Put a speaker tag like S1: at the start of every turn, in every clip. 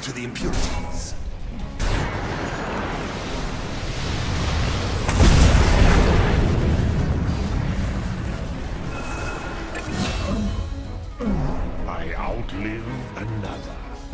S1: to the impurities.
S2: I outlive another.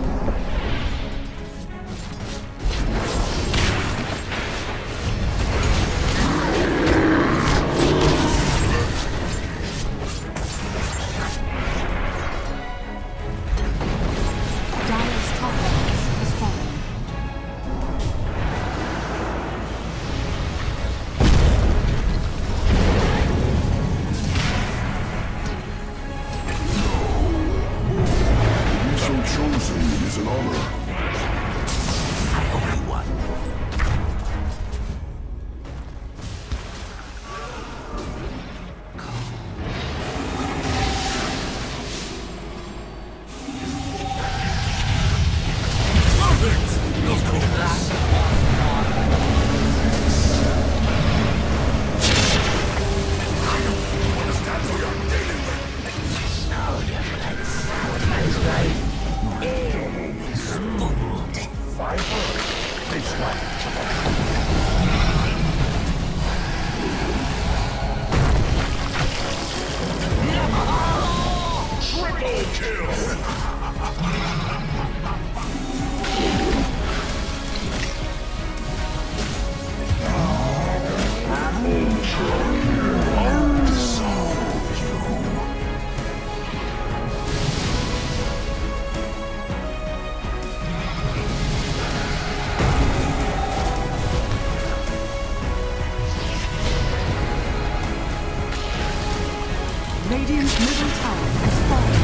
S3: Radiant's middle tower has fallen.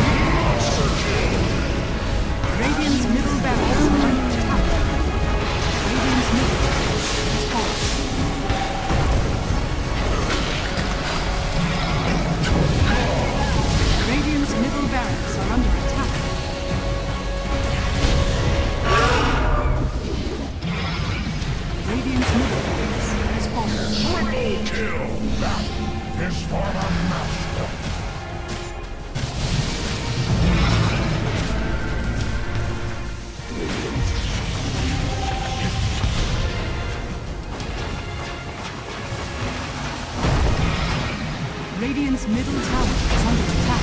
S3: Radiant's middle barracks are under attack. Radiant's middle tower has fallen. Radiant's middle barracks are under attack. Radiant's middle barracks has fallen.
S2: Triple kill! That is for the master!
S3: Radiant's middle tower is under attack.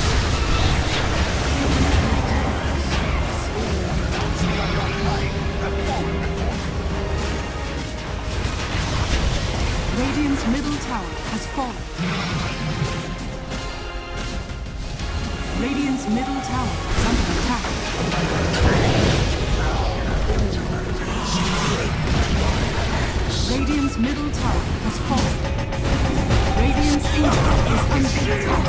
S3: Radiant's middle tower has fallen. Radiant's middle tower is under attack. Radiant's middle tower has fallen. Radiant's ancient is under attack.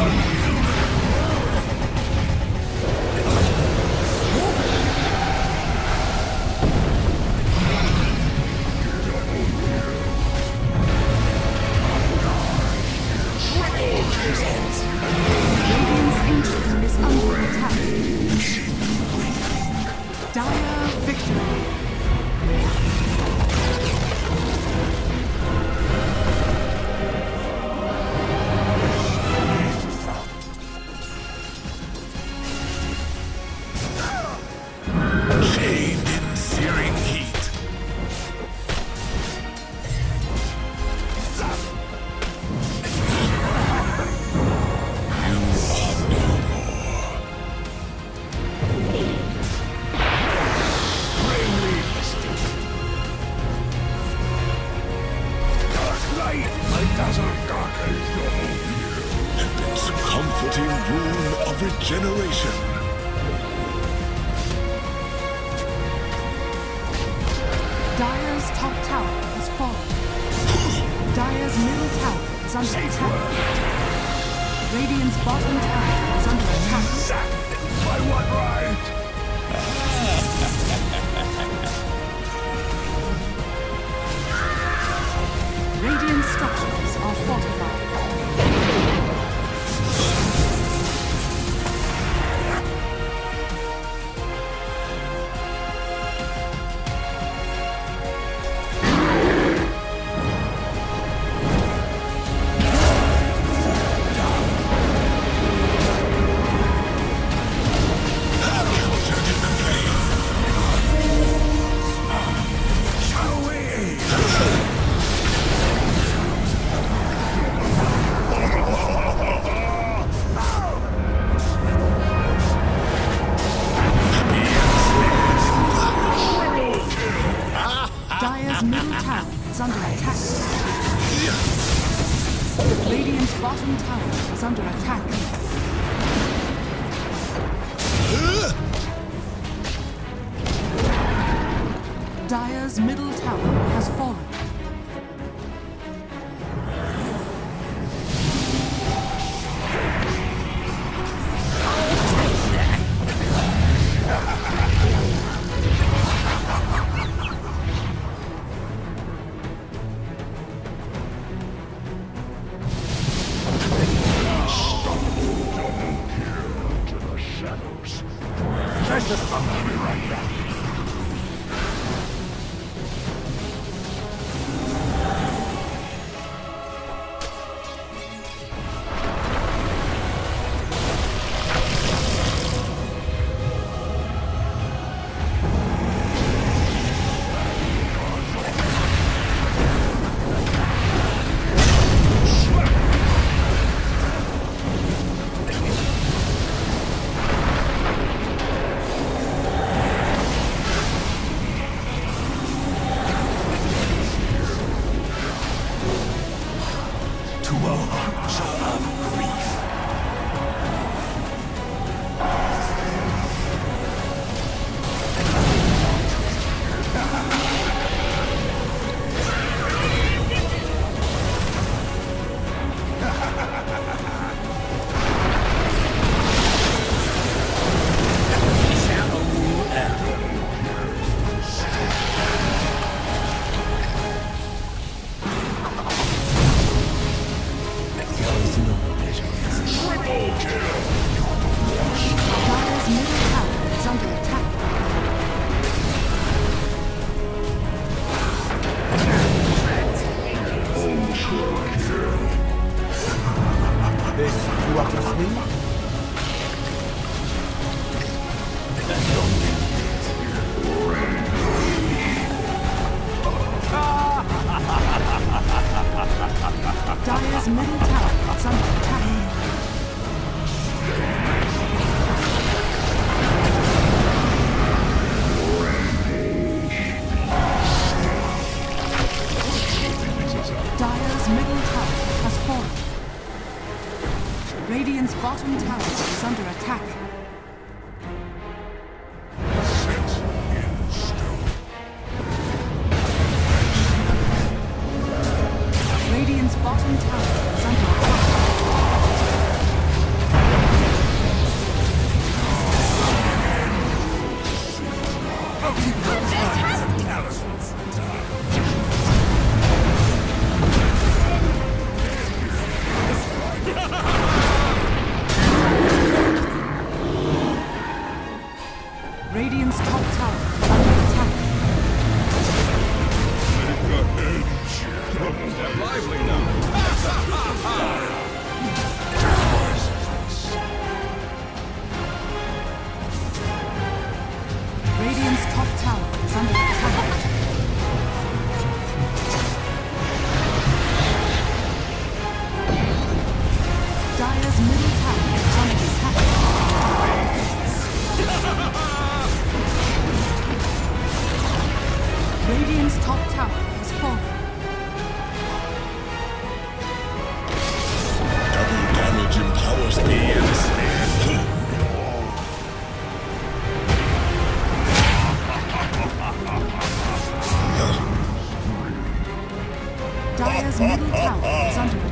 S3: Radiant's ancient is under attack. Dire victory.
S2: Chained in searing heat. You are no more. Bravely mystic. Dark light, my dazzle darkens your whole view. And its comforting rune of regeneration.
S3: Dire's top tower has fallen. Dire's middle tower is under attack. Radiant's bottom tower is under attack.
S2: By what right?
S3: Radiant structures are fortified. tower is under attack. Radiant's bottom tower is under attack. Dire's middle tower has fallen. Dire's middle tower is under attack. Dire's middle tower has fallen. Radiant's bottom tower is under attack.
S2: Set in stone.
S3: Radiant's bottom tower is under attack. Radiant's top tower is under attack.
S2: They're lively now.
S3: Radiant's top tower is under attack. Dire's middle tower is under attack. Radiant's top tower has fallen.
S2: Double damage empowers me.
S3: Dire's middle tower is under